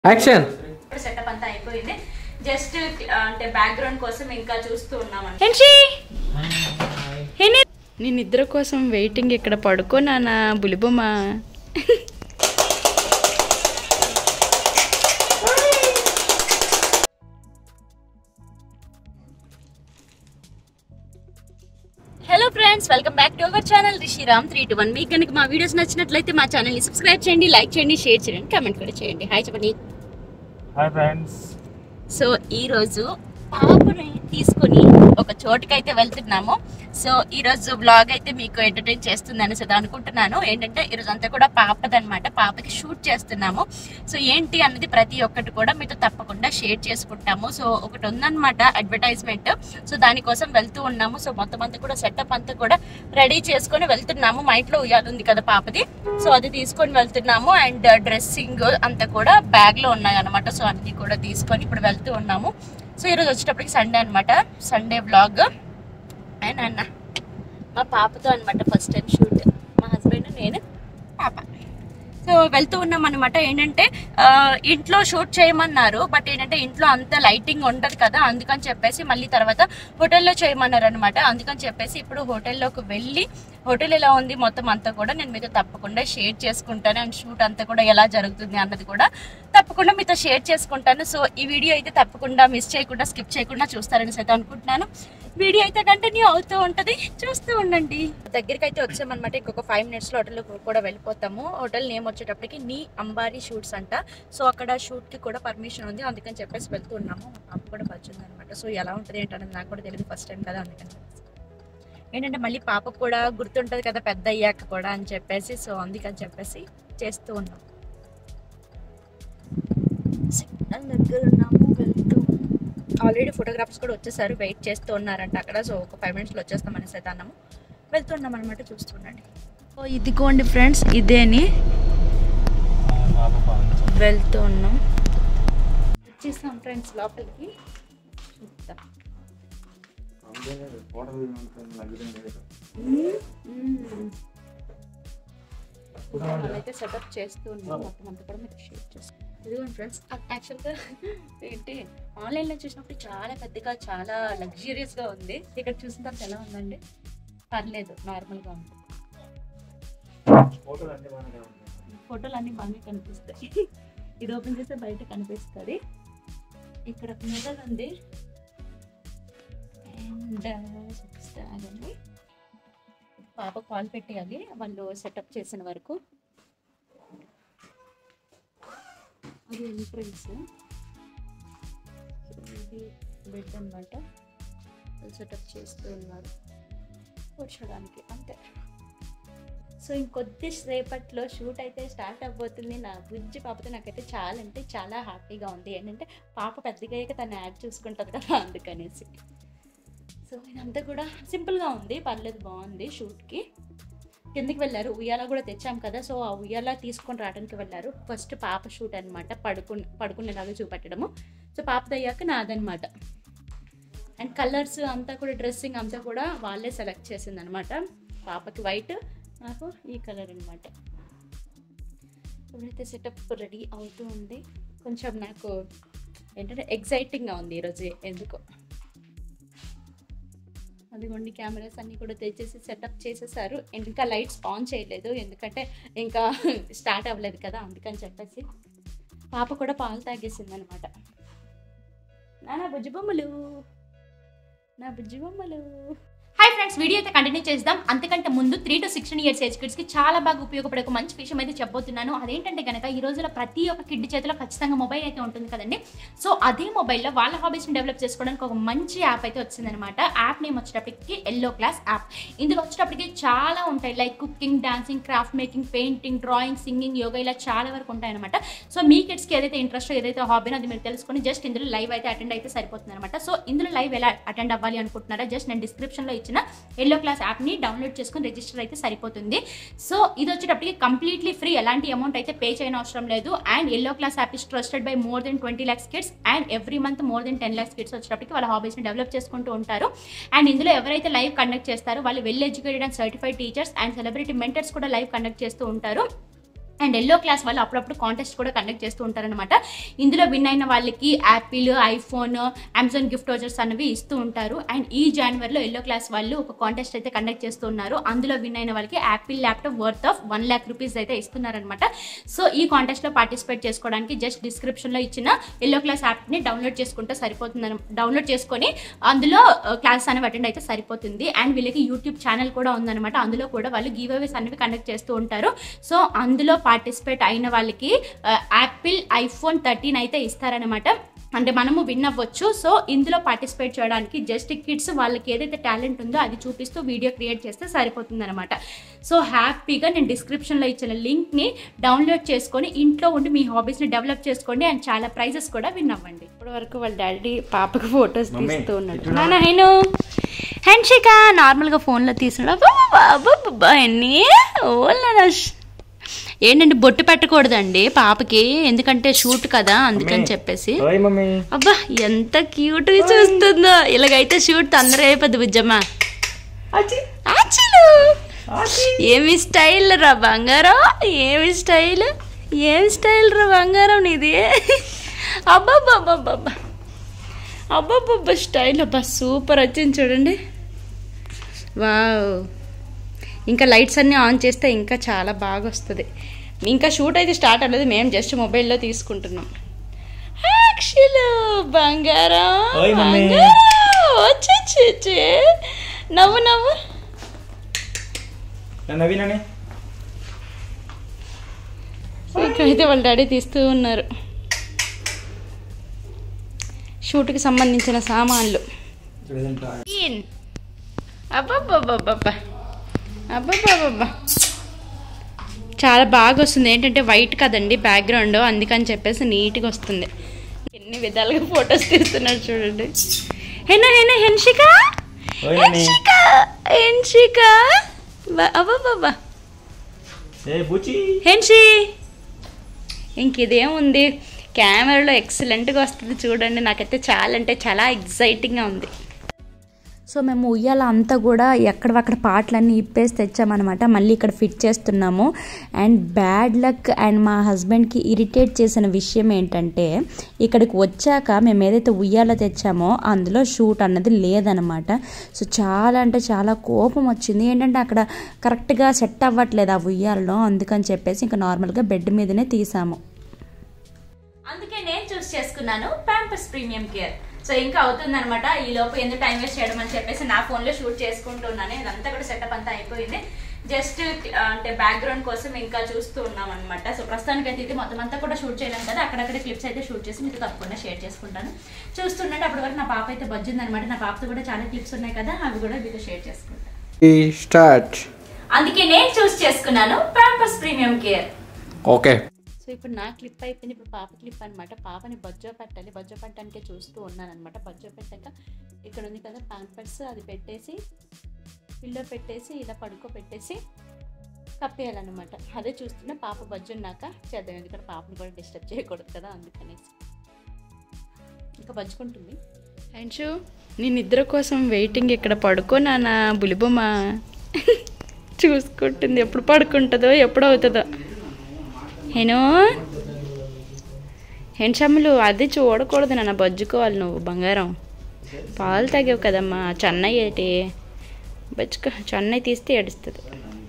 Action. ఇప్పుడు setup అంతా అయిపోయింది. జస్ట్ అంటే బ్యాక్గ్రౌండ్ కోసం ఇంకా చూస్తూ ఉన్నాం. నేను నిద్ర కోసం వెయిటింగ్. ఇక్కడ పడుకోనా బులిబొమ్మ. Hello friends, welcome back to our channel Rishiram 321. మీకు కనుక మా వీడియోస్ నచ్చినట్లయితే మా ఛానల్ని సబ్స్క్రైబ్ చేయండి, లైక్ చేయండి, షేర్ చేయండి, కామెంట్ కూడా చేయండి. హాయ్ చెప్పండి. Hi friends. సో ఈరోజు పాపని తీసుకుని ఒక చోటుకైతే వెళ్తున్నాము. సో ఈరోజు బ్లాగ్ అయితే మీకు ఎంటర్టైన్ చేస్తుంది అనేసి అనుకుంటున్నాను. ఏంటంటే ఈరోజు అంతా కూడా పాపదనమాట, పాపకి షూట్ చేస్తున్నాము. సో ఏంటి అన్నది ప్రతి ఒక్కటి కూడా మీతో తప్పకుండా షేర్ చేసుకుంటాము. సో ఒకటి ఉందన్నమాట అడ్వర్టైజ్మెంట్. సో దానికోసం వెళ్తూ ఉన్నాము. సో మొత్తం అంతా కూడా సెటప్ అంతా కూడా రెడీ చేసుకొని వెళ్తున్నాము. మా ఇంట్లో ఉయ్యాల ఉంది కదా పాపది, సో అది తీసుకొని వెళ్తున్నాము. అండ్ డ్రెస్సింగ్ అంతా కూడా బ్యాగ్ లో ఉన్నాయి అనమాట. సో అన్ని కూడా తీసుకొని ఇప్పుడు వెళ్తూ ఉన్నాము. సో ఈరోజు వచ్చేటప్పటికి సండే అనమాట, సండే వ్లాగ్. అండ్ అన్న మా పాపతో అనమాట ఫస్ట్ టైం షూట్, మా హస్బెండ్, నేను, పాప. సో వెళ్తూ ఉన్నాం అనమాట. ఏంటంటే ఇంట్లో షూట్ చేయమన్నారు, బట్ ఏంటంటే ఇంట్లో అంత లైటింగ్ ఉండదు కదా, అందుకని చెప్పేసి మళ్ళీ తర్వాత హోటల్లో చేయమన్నారు అనమాట. అందుకని చెప్పేసి ఇప్పుడు హోటల్లోకి వెళ్ళి హోటల్ ఎలా ఉంది మొత్తం అంతా కూడా నేను మీతో తప్పకుండా షేర్ చేసుకుంటాను. అండ్ షూట్ అంతా కూడా ఎలా జరుగుతుంది అన్నది కూడా తప్పకుండా మీతో షేర్ చేసుకుంటాను. సో ఈ వీడియో అయితే తప్పకుండా మిస్ చేయకుండా, స్కిప్ చేయకుండా చూస్తారని అయితే అనుకుంటున్నాను. వీడియో అయితే కంటిన్యూ అవుతూ ఉంటుంది, చూస్తూ ఉండండి. దగ్గరికి అయితే వచ్చామన్నమాట. ఇంకొక 5 minutes లో హోటల్ కూడా వెళ్ళిపోతాము. హోటల్ నేమ్ వచ్చేటప్పటికి నీ అంబారీ షూట్స్ అంట. సో అక్కడ షూట్ కి కూడా పర్మిషన్ ఉంది, అందుకని చెప్పేసి వెళ్తూ ఉన్నాము. పాప కూడా వచ్చింది అనమాట. సో ఎలా ఉంటుంది ఏంటన్నది నాకు కూడా తెలియదు, ఫస్ట్ టైం కదా, అందుకని ఏంటంటే మళ్ళీ పాపకు కూడా గుర్తుంటుంది కదా పెద్ద అయ్యాక కూడా అని చెప్పేసి, సో అందుకని చెప్పేసి చేస్తూ ఉన్నాం. సిగ్నల్ దగ్గర ఉన్నాము, వెళ్తూ ఆల్రెడీ ఫోటోగ్రాఫర్స్ కూడా వచ్చేసారు, వెయిట్ చేస్తూ ఉన్నారంట అక్కడ. సో ఒక 5 minutes లో వచ్చేస్తాం అనేసి అయితే అన్నాము. వెళ్తున్నాం అనమాట, చూస్తుండండి. ఓ ఇదిగోండి ఫ్రెండ్స్, ఇదేని వెళ్తూ ఉన్నాం. వచ్చేసాం ఫ్రెండ్స్ లోపలికి. చూద్దాం. అయితే సెటప్ చేస్తూ ఉన్నాం, మొత్తం అంతా కూడా మీకు షేర్ చేస్తాం. ఇదిగోండి ఫ్రెండ్స్, యాక్చువల్గా ఏంటి ఆన్లైన్లో చూసినప్పుడు చాలా పెద్దగా, చాలా లగ్జరియస్గా ఉంది. ఇక్కడ చూసిన తర్వాత ఎలా ఉందండి? పర్లేదు, నార్మల్గా ఉంది. ఫోటోలు అన్నీ బాగానే కనిపిస్తాయి. ఇది ఓపెన్ చేస్తే బయట కనిపిస్తుంది. ఇక్కడ మెదల్ ఉంది. అండ్ పాప కాల్ పెట్టేయాలి వాళ్ళు సెటప్ చేసిన వరకు. అది ఎంట్రన్స్, ఇది బెడ్ అనమాట. సెటప్ చేస్తూ ఉన్నారు కూర్చోడానికి, అంతే. సో ఇంకొద్ది సేపట్లో షూట్ అయితే స్టార్ట్ అయిపోతుంది. నా బుజ్జి పాపతో నాకైతే చాలా అంటే చాలా హ్యాపీగా ఉంది. ఏంటంటే పాప పెద్దగా అయ్యాక తను యాడ్ చూసుకుంటుంది కదా, అందుకనేసి. సో ఇదంతా కూడా సింపుల్గా ఉంది, పర్లేదు, బాగుంది. షూట్కి కిందకి వెళ్ళారు, ఉయ్యాల కూడా తెచ్చాం కదా, సో ఆ ఉయ్యాల తీసుకొని రావడానికి వెళ్ళారు. ఫస్ట్ పాప షూట్ అనమాట, పడుకునేలాగా చూపెట్టడము. సో పాపది అయ్యాక నాదనమాట. అండ్ కలర్స్ అంతా కూడా, డ్రెస్సింగ్ అంతా కూడా వాళ్ళే సెలెక్ట్ చేసింది అనమాట. పాపకి వైట్, నాకు ఈ కలర్ అనమాట. ఇప్పుడైతే సెటప్ రెడీ అవుతూ ఉంది. కొంచెం నాకు ఏంటంటే ఎగ్జైటింగ్గా ఉంది ఈరోజు ఎందుకో. అదిగోండి కెమెరాస్ అన్నీ కూడా తెచ్చేసి సెటప్ చేసేసారు. ఇంకా లైట్స్ ఆన్ చేయలేదు, ఎందుకంటే ఇంకా స్టార్ట్ అవ్వలేదు కదా, అందుకని చెప్పేసి. పాప కూడా పాలు తాగేసింది అనమాట. నా బుజ్జి బొమ్మలు, నా బుజ్జి బొమ్మలు. హాయ్ ఫ్రెండ్స్, వీడియో అయితే కంటిన్యూ చేద్దాం. అంతకంటే ముందు 3 to 16 years ఏజ్ కిడ్స్కి చాలా బాగా ఉపయోగపడే ఒక మంచి విషయం అయితే చెప్పబోతున్నాను. అదేంటంటే కనుక ఈ రోజుల్లో ప్రతి ఒక్క కిడ్ చేతిలో ఖచ్చితంగా మొబైల్ అయితే ఉంటుంది కదండి. సో అదే మొబైల్లో వాళ్ళ హాబీస్ని డెవలప్ చేసుకోవడానికి ఒక మంచి యాప్ అయితే వచ్చిందనమాట. యాప్ నేమ్ వచ్చేటప్పటికి ఎల్లో క్లాస్ యాప్. ఇందులో వచ్చేటప్పటికి చాలా ఉంటాయి, like cooking, dancing, craft making, painting, drawing, singing, yoga, ఇలా చాలా వరకు ఉంటాయి అనమాట. సో మీ కిడ్స్కి ఏదైతే ఇంట్రెస్ట్, ఏదైతే హాబీనో అది మీరు తెలుసుకొని జస్ట్ ఇందులో లైవ్ అయితే అటెండ్ అయితే సరిపోతుంది అనమాట. సో ఇందులో లైవ్ ఎలా అటెండ్ అవ్వాలి అనుకుంటున్నారా? జస్ట్ నేను డిస్క్రిప్షన్లో ఇచ్చిన ఎల్లో క్లాస్ యాప్ని డౌన్లోడ్ చేసుకుని రిజిస్టర్ అయితే సరిపోతుంది. సో ఇది వచ్చేటప్పటికి కంప్లీట్లీ ఫ్రీ, ఎలాంటి అమౌంట్ అయితే పే చేయని అవసరం లేదు. And yellow class app is trusted by more than 20 lakhs kids. And every month more than 10 lakhs kids వచ్చేటప్పటికి వాళ్ళ హాబీస్ని డెవలప్ చేసుకుంటూ ఉంటారు. అండ్ ఇందులో ఎవరైతే లైవ్ కండక్ట్ చేస్తారో వాళ్ళు well educated and certified teachers and celebrity mentors కూడా లైవ్ కండక్ట్ చేస్తూ ఉంటారు. అండ్ ఎల్లో క్లాస్ వాళ్ళు అప్పుడప్పుడు కాంటెస్ట్ కూడా కండక్ట్ చేస్తూ ఉంటారనమాట. ఇందులో విన్ అయిన వాళ్ళకి Apple, iPhone, Amazon gift vouchers అనేవి ఇస్తూ ఉంటారు. అండ్ ఈ జనవరిలో ఎల్లో క్లాస్ వాళ్ళు ఒక కాంటెస్ట్ అయితే కండక్ట్ చేస్తూ ఉన్నారు. అందులో విన్ అయిన వాళ్ళకి Apple laptop worth of 1 lakh rupees అయితే ఇస్తున్నారనమాట. సో ఈ కాంటెస్ట్లో పార్టిసిపేట్ చేసుకోవడానికి జస్ట్ డిస్క్రిప్షన్లో ఇచ్చిన ఎల్లో క్లాస్ యాప్ని డౌన్లోడ్ చేసుకుంటే సరిపోతుంది. డౌన్లోడ్ చేసుకొని అందులో క్లాస్ అనేవి అటెండ్ అయితే సరిపోతుంది. అండ్ వీళ్ళకి యూట్యూబ్ ఛానల్ కూడా ఉందన్నమాట. అందులో కూడా వాళ్ళు గివ్ అవేస్ అనేవి కండక్ట్ చేస్తూ ఉంటారు. సో అందులో పార్టిసిపేట్ అయిన వాళ్ళకి యాపిల్ ఐఫోన్ 13 అయితే ఇస్తారనమాట. అంటే మనము విన్ అవ్వచ్చు. సో ఇందులో పార్టిసిపేట్ చేయడానికి జస్ట్ కిడ్స్ వాళ్ళకి ఏదైతే టాలెంట్ ఉందో అది చూపిస్తూ వీడియో క్రియేట్ చేస్తే సరిపోతుంది అనమాట. సో హ్యాపీగా నేను డిస్క్రిప్షన్లో ఇచ్చిన లింక్ని డౌన్లోడ్ చేసుకొని ఇంట్లో ఉండి మీ హాబీస్ని డెవలప్ చేసుకోండి. అండ్ చాలా ప్రైజెస్ కూడా విన్ అవ్వండి. ఇప్పటి వరకు వాళ్ళ డాడీ పాపకు ఫొటోస్ తీస్తూ ఉన్నాడు. నాన్న హైను హెన్షిక నార్మల్గా ఫోన్లో తీస్తున్నాడు. ఎన్ని ఏంటంటే బొట్టు పెట్టకూడదండి పాపకి, ఎందుకంటే షూట్ కదా అందుకని చెప్పేసి. అబ్బా ఎంత క్యూట్ చూస్తుందో. ఇలాగైతే షూట్ తొందరగా అయిపోద్ది బుజ్జమ్మ. ఏమి స్టైల్ రా బంగారం, ఏమి స్టైల్ రా బంగారం నీది. అబ్బాబ్బాబ్బాబ్బా అబ్బాబ్బా స్టైల్ అబ్బా సూపర్ వచ్చింది చూడండి. వావ్, ఇంకా లైట్స్ అన్నీ ఆన్ చేస్తే ఇంకా చాలా బాగా వస్తుంది. ఇంకా షూట్ అయితే స్టార్ట్ అవ్వలేదు, మేము జస్ట్ మొబైల్లో తీసుకుంటున్నాం. బంగారం వచ్చి నవ్వు నవ్వు. ఇక్కడైతే వాళ్ళ డాడీ తీస్తూ ఉన్నారు షూట్కి సంబంధించిన సామాన్లు. అబ్బాబ్బాబ్బా అబ్బాబ్బాబ్బా చాలా బాగా వస్తుంది. ఏంటంటే వైట్ కదండి బ్యాక్గ్రౌండ్, అందుకని చెప్పేసి నీట్గా వస్తుంది. ఎన్ని విధాలుగా ఫొటోస్ తీస్తున్నాడు చూడండి. హెన్షిక అబ్బాబ్బా హెన్షి. ఇంకిదేముంది, కెమెరాలో ఎక్సలెంట్గా వస్తుంది చూడండి. నాకైతే చాలా అంటే చాలా ఎగ్జైటింగ్గా ఉంది. సో మేము ఉయ్యాల అంతా కూడా ఎక్కడవక్కడ పాటలన్నీ ఇప్పేసి తెచ్చామన్నమాట. మళ్ళీ ఇక్కడ ఫిట్ చేస్తున్నాము. అండ్ బ్యాడ్ లక్ అండ్ మా హస్బెండ్కి ఇరిటేట్ చేసిన విషయం ఏంటంటే ఇక్కడికి వచ్చాక మేము ఏదైతే ఉయ్యాల తెచ్చామో అందులో షూట్ అన్నది లేదనమాట. సో చాలా అంటే చాలా కోపం వచ్చింది. ఏంటంటే అక్కడ కరెక్ట్గా సెట్ అవ్వట్లేదు ఆ ఉయ్యాలలో, అందుకని చెప్పేసి ఇంకా నార్మల్గా బెడ్ మీదనే తీసాము. అందుకే నేను చూస్ చేసుకున్నాను ప్యాంపర్స్ ప్రీమియం కేర్. సో ఇంకా అవుతుంది అనమాట. ఈ లోపు ఎందుకు టైం వేస్ట్ చేయడం అని చెప్పేసి నా ఫోన్లో షూట్ చేసుకుంటున్నాను. ఇదంతా కూడా సెటప్ అంతా అయిపోయింది. జస్ట్ అంటే బ్యాక్గ్రౌండ్ కోసం ఇంకా చూస్తూ ఉన్నాం అనమాట. సో ప్రస్తుతానికి అయితే ఇది మొత్తం అంతా కూడా షూట్ చేయలేం కదా, అక్కడక్కడ క్లిప్స్ అయితే షూట్ చేసి మీకు తప్పకుండా షేర్ చేసుకుంటాను. చూస్తుంటే అప్పటి వరకు నా పాప అయితే బజ్జింది అనమాట. నా పాపతో కూడా చాలా క్లిప్స్ ఉన్నాయి కదా, అవి కూడా మీతో షేర్ చేసుకుంటాను. అందుకే నేను చూస్ చేసుకున్నాను Pampers premium care. Okay. So ఇప్పుడు నా క్లిప్ అయిపోయింది. ఇప్పుడు పాప క్లిప్ అనమాట. పాపని బజ్జో పెట్టాలి, బజ్జో పెట్టడానికే చూస్తూ ఉన్నాను అనమాట. బజ్జో పెట్టాక ఇక్కడ ఉంది కదా ప్యాంపర్స్, అది పెట్టేసి పిల్లో పెట్టేసి ఇలా పడుకోబెట్టేసి కప్పేయాలన్నమాట. అదే చూస్తున్నా పాప బజ్జున్నాక చేద్దాం, ఎందుకంటే పాపని కూడా డిస్టర్బ్ చేయకూడదు కదా అందుకనేసి. ఇంకా బజ్జుకుంటుంది. అండ్ నీ నిద్ర కోసం వెయిటింగ్. ఇక్కడ పడుకోనా బులిబొమ్మ చూసుకుంటుంది, ఎప్పుడు పడుకుంటుందో ఎప్పుడు అవుతుందో. హెన్షమ్ములు అది చూడకూడదు నాన్న, బజ్జుకోవాలి నువ్వు బంగారం. పాలు తాగావు కదమ్మా. చెన్నై ఏంటి బజ్జుకో, చెన్నై తీస్తే ఏడుస్తుంది.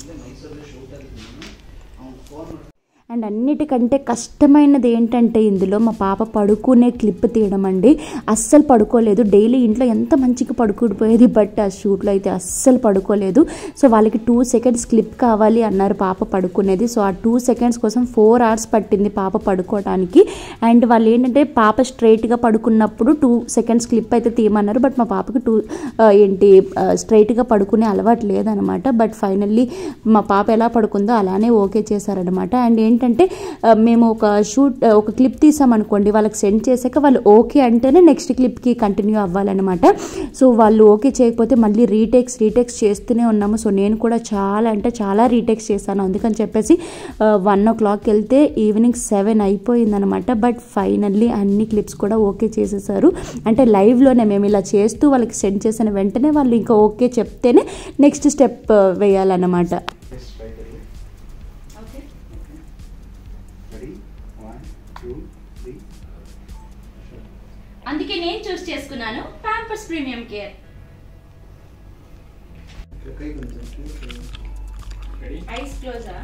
అండ్ అన్నిటికంటే కష్టమైనది ఏంటంటే ఇందులో మా పాప పడుకునే క్లిప్ తీయడం అండి. అస్సలు పడుకోలేదు. డైలీ ఇంట్లో ఎంత మంచిగా పడుకుడిపోయేది, బట్ ఆ షూట్లో అయితే అస్సలు పడుకోలేదు. సో వాళ్ళకి 2 seconds క్లిప్ కావాలి అన్నారు పాప పడుకునేది. సో ఆ 2 seconds కోసం 4 hours పట్టింది పాప పడుకోవడానికి. అండ్ వాళ్ళు ఏంటంటే పాప స్ట్రైట్గా పడుకున్నప్పుడు 2 seconds క్లిప్ అయితే తీయమన్నారు. బట్ మా పాపకి స్ట్రైట్గా పడుకునే అలవాటు లేదనమాట. బట్ ఫైనల్లీ మా పాప ఎలా పడుకుందో అలానే ఓకే చేశారనమాట. అండ్ ఏంటంటే మేము ఒక క్లిప్ తీసామనుకోండి, వాళ్ళకి సెండ్ చేశాక వాళ్ళు ఓకే అంటేనే నెక్స్ట్ క్లిప్కి కంటిన్యూ అవ్వాలన్నమాట. సో వాళ్ళు ఓకే చేయకపోతే మళ్ళీ రీటేక్స్ చేస్తూనే ఉన్నాము. సో నేను కూడా చాలా అంటే చాలా రీటేక్స్ చేశాను. అందుకని చెప్పేసి 1 o'clock వెళ్తే ఈవినింగ్ 7 అయిపోయిందనమాట. బట్ ఫైనల్లీ అన్ని క్లిప్స్ కూడా ఓకే చేసేసారు. అంటే లైవ్లోనే మేము ఇలా చేస్తూ వాళ్ళకి సెండ్ చేసిన వెంటనే వాళ్ళు ఇంకా ఓకే చెప్తేనే నెక్స్ట్ స్టెప్ వేయాలన్నమాట. అందుకే నేను చూస్ చేసుకున్నాను ప్యాంపర్స్ ప్రీమియం కేర్. ఐస్ క్లోజా?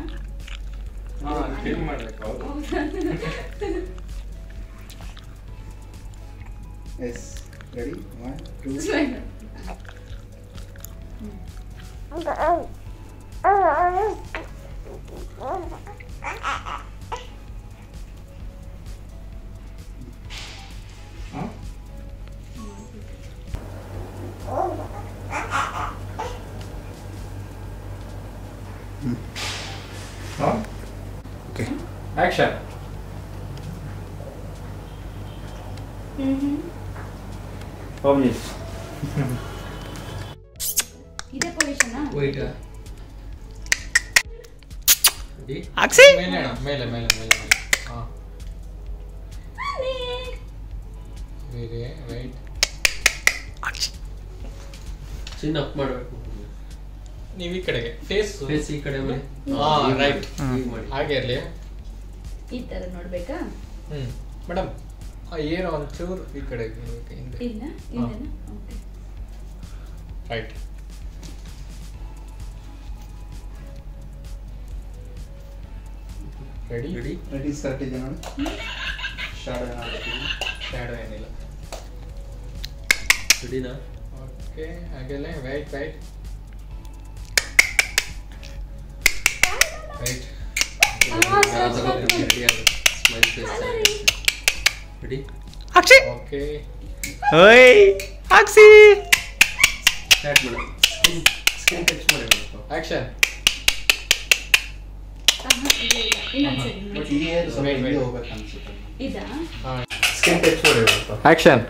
Yes. Ready? 1, 2. Okay. Action. Obvious. ఇదే పొజిషనా? Wait. Aksi. Mele. हाँ. Wait. ಚಿನ್ನ ಅಪ್ ಮಾಡಬೇಕು. ನೀವು ಈ ಕಡೆಗೆ ಫೇಸ್ ಈ ಕಡೆ ಮಾಡಿ. ರೈಟ್. ಹಾಗೆ ಇರಲಿ. ಈ ತರ ನೋಡ್ಬೇಕಾ? ಮೇಡಮ್ ಏನೋ ಒಂಚೂರು ಈ ಕಡೆಗೆ ಹಿಂದೆ. ಇಲ್ಲ ಓಕೆ. ರೈಟ್. Ready start ಇದೆ ನೋಡಿ. shadow ಏನಿಲ್ಲ. ರೆಡಿನಾ? ಓಕೆ ಹಾಗೆಲ್ಲ wait. Ready? Aksi. Okay. Oi. Aksi. Start ಮಾಡು. Skin touch ಮಾಡಿ. Action. ಇನ್ನೊಂದ್ಸರಿ ಬಟ್ ಈ ಏರ್ ಸ್ವಲ್ಪ Wait. ಹಿಂದೆ ಹೋಗ್ಬೇಕು ಅನ್ಸುತ್ತೆ. ಇದಾ? Skin touch ಮಾಡಿ. Action.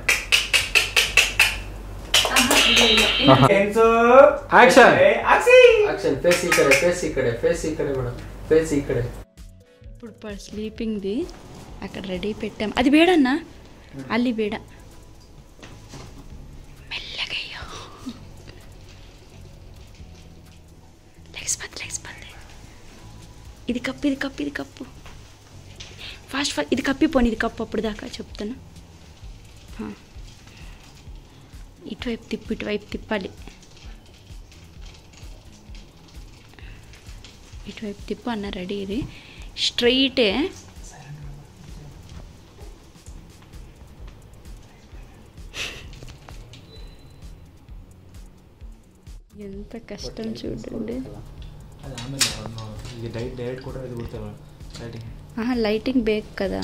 Enzo. Action. Aksi. Action. Face ಈ ಕಡೆ ಮೇಡಮ್. ಫೇಸ್ ಈ ಕಡೆ. ఇప్పుడు స్లీపింగ్ది అక్కడ రెడీ పెట్టాం. అది వేడన్నా, అల్లి వేడ. మెల్లగయ్యో లెగ్స్పంది. ఇది కప్పు ఫాస్ట్ ఇది కప్పిపోని. ఇది కప్పు అప్పుడు దాకా చెప్తాను. ఇటువైపు తిప్పాలి. ఇటువైపు తిప్పు అన్న. రెడీ. ఇది స్ట్రైటే. ఎంత కష్టం చూడండి. డైరెక్ట్ కూడా ఇది కొడతారు లైటింగ్. లైటింగ్ బేక్ కదా.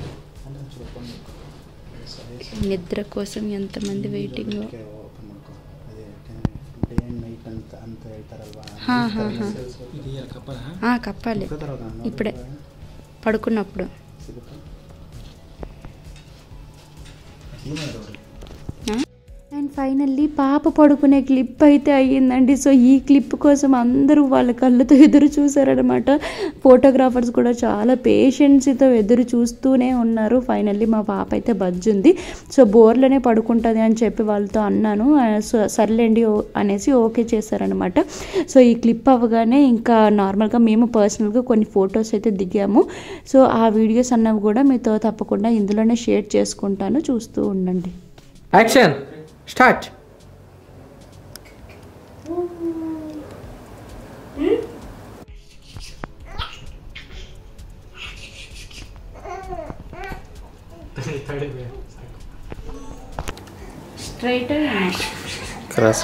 నిద్ర కోసం ఎంతమంది వెయిటింగ్. ಓಪನ್ ಮಾಡ್ಕೊ. ಅದೇ ಡೇ ಅಂಡ್ ನೈಟ್ ಅಂತ ಹೇಳ್ತಾರಲ್ವಾ. ఇది కప్పలా? కప్పాలి. ఇప్పుడే పడుకున్నప్పుడు. అండ్ ఫైనల్లీ పాప పడుకునే క్లిప్ అయితే అయ్యిందండి. సో ఈ క్లిప్ కోసం అందరూ వాళ్ళ కళ్ళతో ఎదురు చూసారనమాట. ఫోటోగ్రాఫర్స్ కూడా చాలా పేషెన్సీతో ఎదురు చూస్తూనే ఉన్నారు. ఫైనల్లీ మా పాప అయితే బజ్జుంది. సో బోర్లోనే పడుకుంటుంది అని చెప్పి వాళ్ళతో అన్నాను. సో సర్లేండి అనేసి ఓకే చేశారనమాట. సో ఈ క్లిప్ అవ్వగానే ఇంకా నార్మల్గా మేము పర్సనల్గా కొన్ని ఫొటోస్ అయితే దిగాము. సో ఆ వీడియోస్ అన్నవి కూడా మీతో తప్పకుండా ఇందులోనే షేర్ చేసుకుంటాను. చూస్తూ ఉండండి. Action. Start. Straight Cross.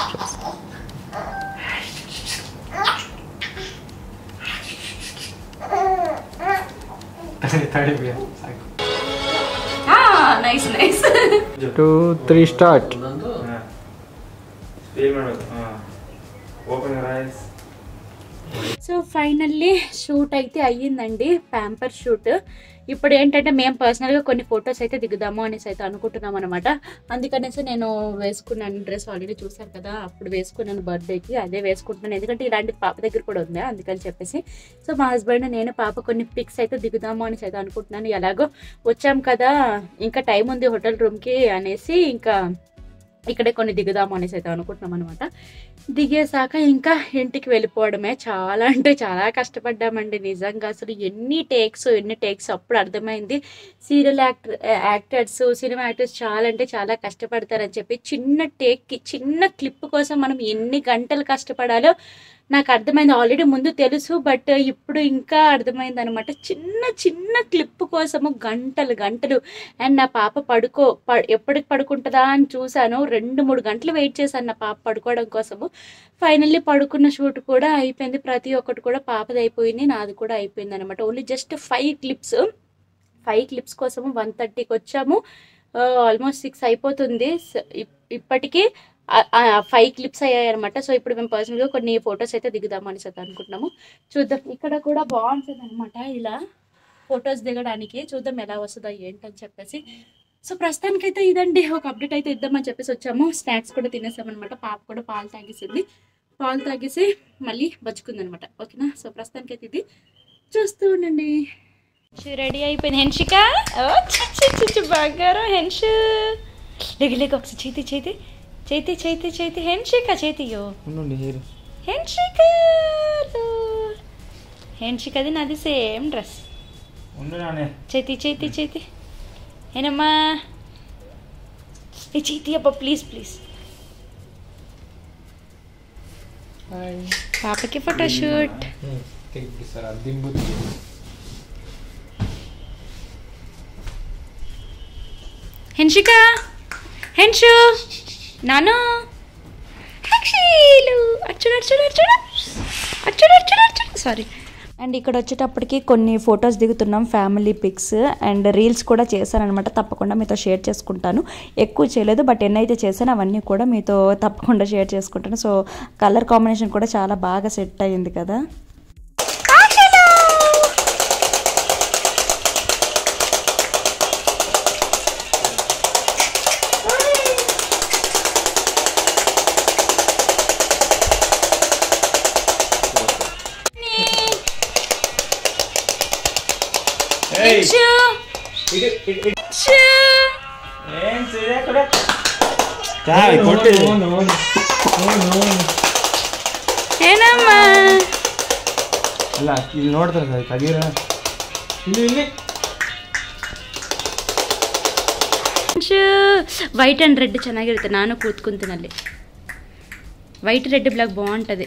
Nice 2, 3 start. Speed ಮಾಡಬೇಕು. Open your eyes. So finally shoot అయితే అయ్యిందండి. Pamper shoot. ఇప్పుడు ఏంటంటే మేము పర్సనల్గా కొన్ని ఫొటోస్ అయితే దిగుదాము అనేసి అయితే అనుకుంటున్నాం అనమాట. అందుకనేసి నేను వేసుకున్నాను డ్రెస్. ఆల్రెడీ చూసారు కదా, అప్పుడు వేసుకున్నాను బర్త్డేకి. అదే వేసుకుంటున్నాను ఎందుకంటే ఇలాంటి పాప దగ్గర కూడా ఉంది అందుకని చెప్పేసి. సో మా హస్బెండ్ నేను పాప కొన్ని పిక్స్ అయితే దిగుదాము అనేసి అయితే అనుకుంటున్నాను. ఎలాగో వచ్చాం కదా, ఇంకా టైం ఉంది హోటల్ రూమ్కి అనేసి ఇంకా ఇక్కడే కొన్ని దిగుదాము అనేసి అయితే అనుకుంటున్నాం అనమాట. దిగేసాక ఇంకా ఇంటికి వెళ్ళిపోవడమే. చాలా అంటే చాలా కష్టపడ్డామండి నిజంగా. అసలు ఎన్ని టేక్స్ అప్పుడు అర్థమైంది సీరియల్ యాక్టర్స్ సినిమా యాక్టర్స్ చాలా అంటే చాలా కష్టపడతారని చెప్పి. చిన్న క్లిప్ కోసం మనం ఎన్ని గంటలు కష్టపడాలో నాకు అర్థమైంది. ఆల్రెడీ ముందు తెలుసు, బట్ ఇప్పుడు ఇంకా అర్థమైంది అనమాట. చిన్న క్లిప్ కోసము గంటలు. అండ్ నా పాప ఎప్పటికి పడుకుంటుందా అని చూశాను. 2-3 గంటలు వెయిట్ చేశాను నా పాప పడుకోవడం కోసము. ఫైనల్లీ పడుకున్న షూట్ కూడా అయిపోయింది. ప్రతి ఒక్కటి కూడా పాపది అయిపోయింది, నాది కూడా అయిపోయింది అనమాట. ఓన్లీ జస్ట్ 5 క్లిప్స్ కోసము 1:30కి వచ్చాము. ఆల్మోస్ట్ 6 అయిపోతుంది. ఇప్పటికీ 5 క్లిప్స్ అయ్యాయి అనమాట. సో ఇప్పుడు మేము పర్సనల్గా కొన్ని ఫొటోస్ అయితే దిగుదాం అనేసి అనుకుంటున్నాము. చూద్దాం. ఇక్కడ కూడా బాగుంటుంది అనమాట ఇలా ఫొటోస్ దిగడానికి. చూద్దాం ఎలా వస్తుందో ఏంటని చెప్పేసి. సో ప్రస్తుతానికైతే ఇదండి, ఒక అప్డేట్ అయితే ఇద్దామని చెప్పేసి వచ్చాము. స్నాక్స్ కూడా తినేసామన్నమాట. పాప కూడా పాలు తాగేసి మళ్ళీ బచ్చుకుందనమాట. ఓకేనా. సో ప్రస్తుతానికైతే ఇది చూస్తూ ఉండండి. రెడీ అయిపోయింది హెన్షిక. బంగారం హెన్షు. లేక ఒకసారి చేతి హెన్షిక చేతియో హెన్షికది నాది సేమ్ డ్రెస్. చేతి ఏనమ్మా ఏ చేతి అబ్బా ప్లీజ్ పాపకి ఫోటోషూట్. హెన్షు నాను సారీ. అండ్ ఇక్కడ వచ్చేటప్పటికి కొన్ని ఫొటోస్ దిగుతున్నాం, ఫ్యామిలీ పిక్స్ అండ్ రీల్స్ కూడా చేశానమాట. తప్పకుండా మీతో షేర్ చేసుకుంటాను. ఎక్కువ చేయలేదు, బట్ ఎన్నైతే చేశానో అవన్నీ కూడా మీతో తప్పకుండా షేర్ చేసుకుంటాను. సో కలర్ కాంబినేషన్ కూడా చాలా బాగా సెట్ అయ్యింది కదా. ನೋಡ್ತಾರೆ ಕದೀರ ವೈಟ್ ಅಂಡ್ ರೆಡ್ ಚೆನ್ನಾಗಿರುತ್ತೆ. ನಾನು ಕೂತ್ಕೊಂತೀನಲ್ಲಿ. ವೈಟ್ ರೆಡ್ ಬ್ಲಾಕ್ ಬಾಗುಂಟది.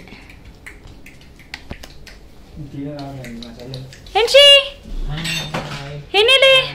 హెన్షి హెనిలే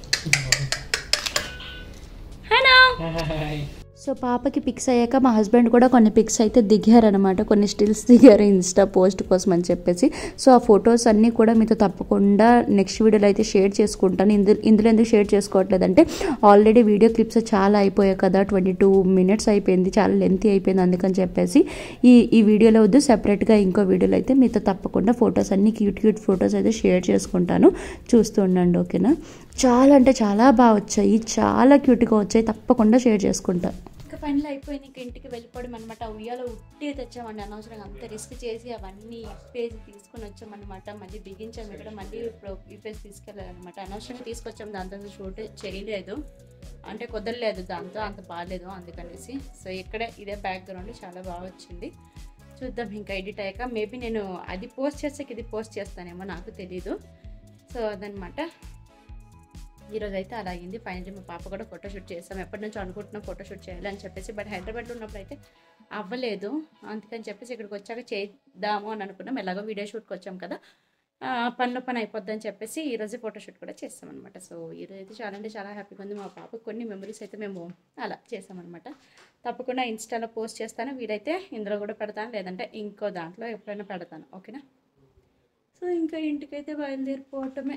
హలో. సో పాపకి పిక్స్ అయ్యాక మా హస్బెండ్ కూడా కొన్ని పిక్స్ అయితే దిగారనమాట. కొన్ని స్టిల్స్ దిగారు ఇన్స్టా పోస్ట్ కోసం అని చెప్పేసి. సో ఆ ఫొటోస్ అన్నీ కూడా మీతో తప్పకుండా నెక్స్ట్ వీడియోలో అయితే షేర్ చేసుకుంటాను. ఇందులో ఎందుకు షేర్ చేసుకోవట్లేదంటే ఆల్రెడీ వీడియో క్లిప్స్ చాలా అయిపోయాయి కదా, 22 minutes అయిపోయింది, చాలా లెంతీ అయిపోయింది. అందుకని చెప్పేసి ఈ వీడియోలో వద్దు, సెపరేట్గా ఇంకో వీడియోలో అయితే మీతో తప్పకుండా ఫొటోస్ అన్ని క్యూట్ ఫొటోస్ అయితే షేర్ చేసుకుంటాను. చూస్తూ ఉండండి. ఓకేనా. చాలా అంటే చాలా బాగా వచ్చాయి, చాలా క్యూట్గా వచ్చాయి. తప్పకుండా షేర్ చేసుకుంటాను. పనులు అయిపోయింది, ఇంకా ఇంటికి వెళ్ళిపోవడం అనమాట. ఉయ్యాలో ఉట్టి తెచ్చామండి, అనవసరంగా అంత రిస్క్ చేసి అవన్నీ ఇప్పేసి తీసుకొని వచ్చామన్నమాట. మళ్ళీ బిగించాము ఇక్కడ, మళ్ళీ ఇప్పుడు ఇప్పేసి తీసుకెళ్ళాలన్నమాట. అనవసరంగా తీసుకొచ్చాము, దాంతో షూట్ చేయలేదు, అంటే కుదరలేదు, దాంతో అంత బాగాలేదు అందుకనేసి. సో ఇక్కడే ఇదే బ్యాక్గ్రౌండ్ చాలా బాగా వచ్చింది. చూద్దాం ఇంకా ఎడిట్ అయ్యాక. మేబీ నేను అది పోస్ట్ చేసాక ఇది పోస్ట్ చేస్తానేమో, నాకు తెలీదు. సో అదనమాట. ఈరోజు అయితే అలా అయింది. ఫైనల్లీ మా పాప కూడా ఫోటోషూట్ చేస్తాం. ఎప్పటి నుంచో అనుకుంటున్నాం ఫోటోషూట్ చేయాలని చెప్పేసి, బట్ హైదరాబాద్లో ఉన్నప్పుడు అయితే అవ్వలేదు. అందుకని చెప్పేసి ఇక్కడికి వచ్చాక చేద్దాము అని అనుకున్నాం. ఎలాగో వీడియో షూట్కి వచ్చాం కదా, పని అయిపోద్దని చెప్పేసి ఈరోజు ఫోటోషూట్ కూడా చేస్తామన్నమాట. సో ఈరోజు అయితే చాలా అంటే చాలా హ్యాపీగా ఉంది. మా పాపకు కొన్ని మెమరీస్ అయితే మేము అలా చేసామన్నమాట. తప్పకుండా ఇన్స్టాలో పోస్ట్ చేస్తాను. వీలైతే ఇందులో కూడా పెడతాను, లేదంటే ఇంకో దాంట్లో ఎప్పుడైనా పెడతాను. ఓకేనా. సో ఇంకా ఇంటికైతే బయలుదేరిపోవటమే.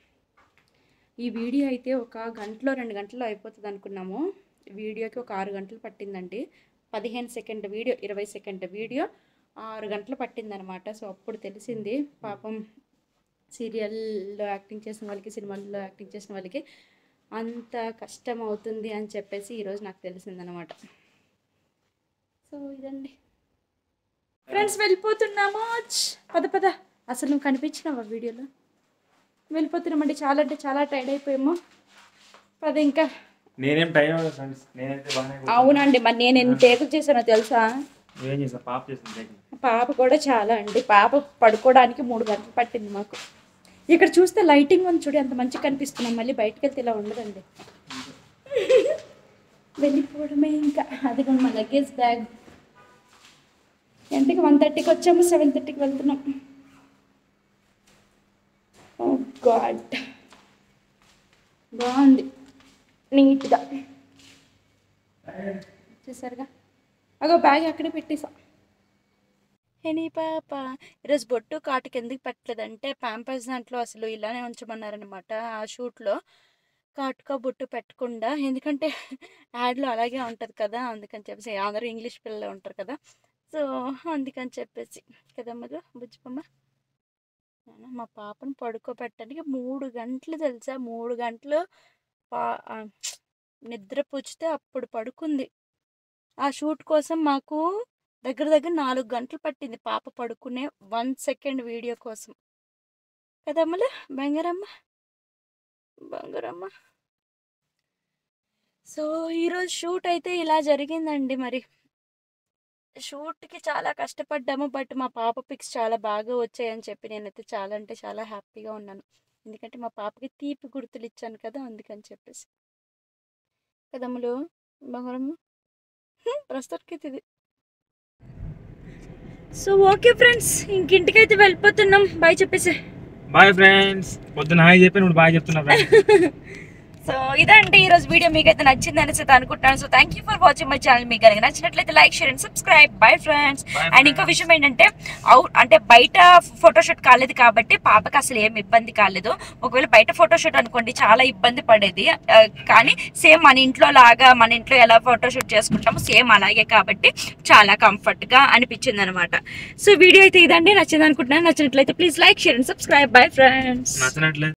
ఈ వీడియో అయితే 1 గంటలో 2 గంటల్లో అయిపోతుంది అనుకున్నాము. వీడియోకి ఒక 6 గంటలు పట్టిందండి. 15 సెకండ్ వీడియో, 20 సెకండ్ వీడియో 6 గంటలు పట్టిందనమాట. సో అప్పుడు తెలిసింది పాపం సీరియల్లో యాక్టింగ్ చేసిన వాళ్ళకి, సినిమాల్లో యాక్టింగ్ చేసిన వాళ్ళకి అంత కష్టం అవుతుంది అని చెప్పేసి ఈరోజు నాకు తెలిసిందనమాట. సో ఇదండి ఫ్రెండ్స్, వెళ్ళిపోతున్నాము. పద అసలు నువ్వు కనిపించినావా వీడియోలో? వెళ్ళిపోతున్నామండి. చాలా అంటే చాలా టైర్డ్ అయిపోయాము. పద ఇంకా. నేనేం టైం ఫ్రెండ్స్, నేనైతే బాగానే. అవునండి, మరి నేను ఎన్ని టేకులు చేశానో తెలుసా? ఏం చేసా పాప చేసింది పాప కూడా చాలా అండి. పాప పడుకోవడానికి 3 గంటలు పట్టింది మాకు. ఇక్కడ చూస్తే లైటింగ్ ఉంది చూడు, ఎంత మంచిగా కనిపిస్తున్నాం. మళ్ళీ బయటకు వెళ్తే ఇలా ఉండదండి. వెళ్ళిపోవడమే ఇంకా. అది కూడా మా లగేజ్ బ్యాగ్. ఎంతకి 1:30కి వచ్చాము, 7:30కి వెళ్తున్నాం. ఓ గాడ్, బాగుంది నీట్గా చూసారుగా. అగో బ్యాగ్ అక్కడే పెట్టేసా. ఎనీ పాప ఈరోజు బొట్టు కాటుకి ఎందుకు పెట్టలేదంటే ప్యాంపర్స్ దాంట్లో అసలు ఇలానే ఉంచమన్నారనమాట ఆ షూట్లో. కాటుక బొట్టు పెట్టకుండా, ఎందుకంటే యాడ్లో అలాగే ఉంటుంది కదా, అందుకని చెప్పేసి అందరూ ఇంగ్లీష్ పిల్లలు ఉంటారు కదా, సో అందుకని చెప్పేసి కదా. మరి బుజ్జిపమ్మ మా పాపను పడుకోబెట్టడానికి 3 గంటలు తెలుసా, 3 గంటలు నిద్ర పుచ్చితే అప్పుడు పడుకుంది. ఆ షూట్ కోసం మాకు దగ్గర 4 గంటలు పట్టింది పాప పడుకునే 1 సెకండ్ వీడియో కోసం కదమ్మలు. బంగారమ్మ. సో ఈరోజు షూట్ అయితే ఇలా జరిగిందండి. మరి షూట్కి చాలా కష్టపడ్డాము, బట్ మా పాప పిక్స్ చాలా బాగా వచ్చాయని చెప్పి నేనైతే చాలా అంటే చాలా హ్యాపీగా ఉన్నాను. ఎందుకంటే మా పాపకి తీపి గుర్తులు ఇచ్చాను కదా, అందుకని చెప్పేసి కదమ్మలు. బంగారమ్మ ప్రస్తుతానికి ఇది. సో ఓకే ఫ్రెండ్స్, ఇంకింటికైతే వెళ్ళిపోతున్నాం. బాయ్ చెప్పేసి. Bye friends. పొద్దున హాయ్ చెప్పి నువ్వు బాయ్ చెప్తున్నా. సో ఇదండి ఈరోజు వీడియో. మీకైతే నచ్చింది అనేసి అనుకుంటున్నాను. So thank you for watching my channel. మీకు కనుక నచ్చినట్లయితే like, share and subscribe. Bye friends. And ఇంకో విషయం ఏంటంటే అంటే బయట ఫోటోషూట్ కాలేదు కాబట్టి పాపకి అసలు ఏం ఇబ్బంది కాలేదు. ఒకవేళ బయట ఫోటోషూట్ అనుకోండి చాలా ఇబ్బంది పడేది, కానీ సేమ్ మన ఇంట్లో లాగా, మన ఇంట్లో ఎలా ఫోటోషూట్ చేసుకుంటామో సేమ్ అలాగే కాబట్టి చాలా కంఫర్ట్గా అనిపించింది అనమాట. సో వీడియో అయితే ఇదండి. నచ్చింది అనుకుంటున్నాను. నచ్చినట్లయితే please like, share and subscribe. Bye friends.